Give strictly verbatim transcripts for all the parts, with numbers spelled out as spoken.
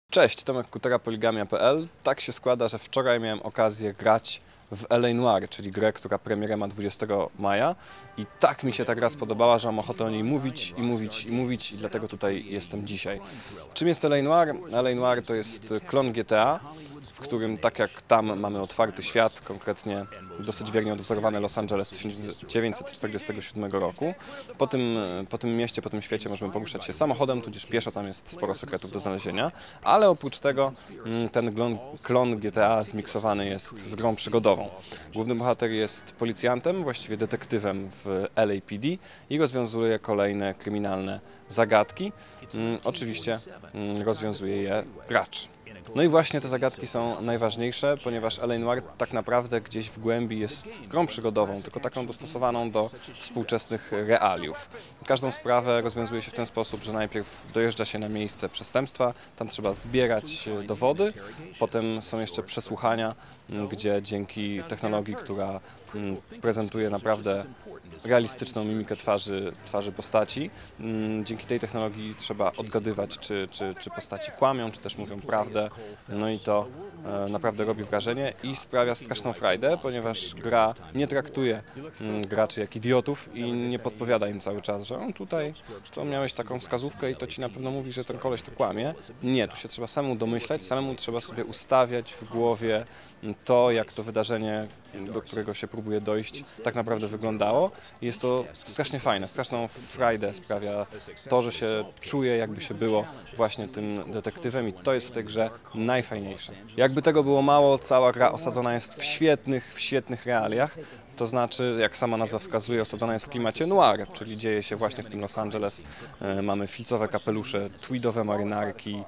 Cześć, Tomek Kutera, poligamia kropka pe el. Tak się składa, że wczoraj miałem okazję grać w L A Noire, czyli grę, która premierę ma dwudziestego maja i tak mi się ta gra spodobała, że mam ochotę o niej mówić i mówić i mówić i dlatego tutaj jestem dzisiaj. Czym jest L A Noire? L A Noire to jest klon G T A, w którym tak jak tam mamy otwarty świat, konkretnie dosyć wiernie odwzorowany Los Angeles tysiąc dziewięćset czterdziestego siódmego roku. Po tym, po tym mieście, po tym świecie możemy poruszać się samochodem, tudzież pieszo, tam jest sporo sekretów do znalezienia, ale oprócz tego ten klon, klon G T A zmiksowany jest z grą przygodową. Główny bohater jest policjantem, właściwie detektywem w L A P D i rozwiązuje kolejne kryminalne zagadki. Oczywiście rozwiązuje je gracz. No i właśnie te zagadki są najważniejsze, ponieważ L A Noire tak naprawdę gdzieś w głębi jest grą przygodową, tylko taką dostosowaną do współczesnych realiów. Każdą sprawę rozwiązuje się w ten sposób, że najpierw dojeżdża się na miejsce przestępstwa, tam trzeba zbierać dowody, potem są jeszcze przesłuchania, gdzie dzięki technologii, która prezentuje naprawdę realistyczną mimikę twarzy, twarzy postaci. Dzięki tej technologii trzeba odgadywać, czy, czy, czy postaci kłamią, czy też mówią prawdę. No i to e, naprawdę robi wrażenie i sprawia straszną frajdę, ponieważ gra nie traktuje m, graczy jak idiotów i nie podpowiada im cały czas, że on tutaj to miałeś taką wskazówkę i to ci na pewno mówi, że ten koleś to kłamie. Nie, tu się trzeba samemu domyślać, samemu trzeba sobie ustawiać w głowie to, jak to wydarzenie, do którego się próbuje dojść, tak naprawdę wyglądało. Jest to strasznie fajne, straszną frajdę sprawia to, że się czuje, jakby się było właśnie tym detektywem i to jest w tej grze najfajniejsze. Jakby tego było mało, cała gra osadzona jest w świetnych, w świetnych realiach. To znaczy, jak sama nazwa wskazuje, osadzona jest w klimacie noir, czyli dzieje się właśnie w tym Los Angeles. Mamy filcowe kapelusze, tweedowe marynarki,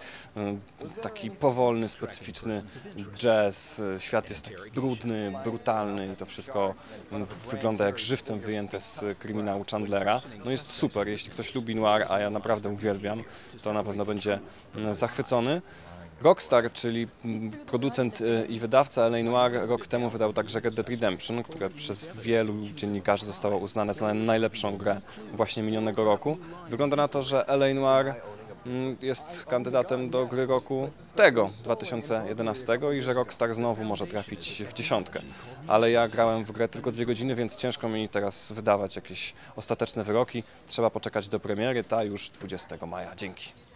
taki powolny, specyficzny jazz. Świat jest taki brudny, brutalny i to wszystko wygląda jak żywcem wyjęte z kryminału Chandlera. No jest super, jeśli ktoś lubi noir, a ja naprawdę uwielbiam, to na pewno będzie zachwycony. Rockstar, czyli producent i wydawca L A Noire, rok temu wydał także Red Dead Redemption, które przez wielu dziennikarzy zostało uznane za najlepszą grę właśnie minionego roku. Wygląda na to, że L A Noire jest kandydatem do gry roku tego, dwa tysiące jedenastego i że Rockstar znowu może trafić w dziesiątkę. Ale ja grałem w grę tylko dwie godziny, więc ciężko mi teraz wydawać jakieś ostateczne wyroki. Trzeba poczekać do premiery, ta już dwudziestego maja. Dzięki.